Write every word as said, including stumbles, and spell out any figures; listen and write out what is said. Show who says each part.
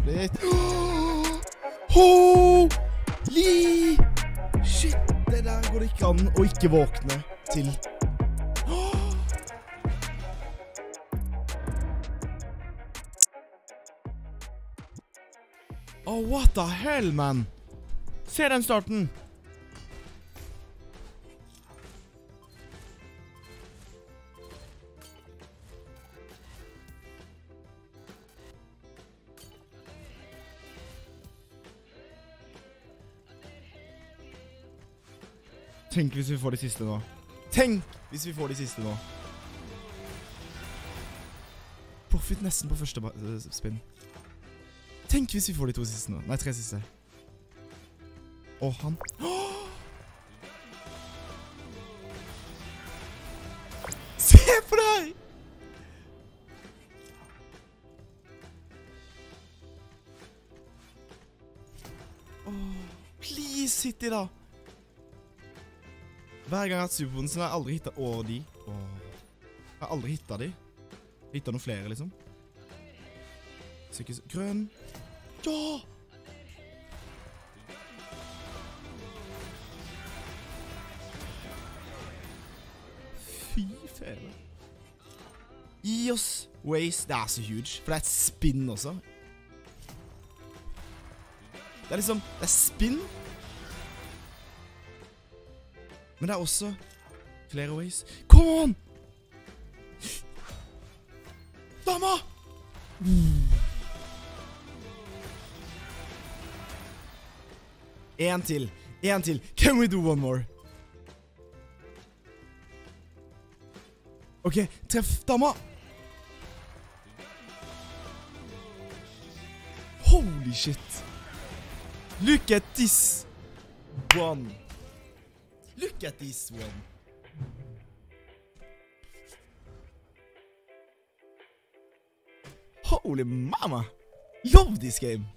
Speaker 1: litt. Holy shit, det der går det ikke an å ikke våkne til. Oh, what the hell, man? Se den starten. Tenk hvis vi får de siste nå. Tenk hvis vi får de siste nå. Profit nesten på første spinn. Tenk hvis vi får de to siste nå. Nei, tre siste. Og han. Se på deg! Oh, please, City da. Hver gang jeg har hatt superbonusen, har jeg aldri hittet over de. Åh. Jeg har aldri hittet de. Hittet noen flere, liksom. Sikkert grønn. Ja! Fy fele. Gi oss waste. Det er så huge, for det er et spinn også. Det er liksom, det er spinn. Men det er også flere ways. Come on! Dama! En til. En til. Can we do one more? Ok, treff dama. Holy shit. Look at this one. Look at this one. Holy mama. Love this game.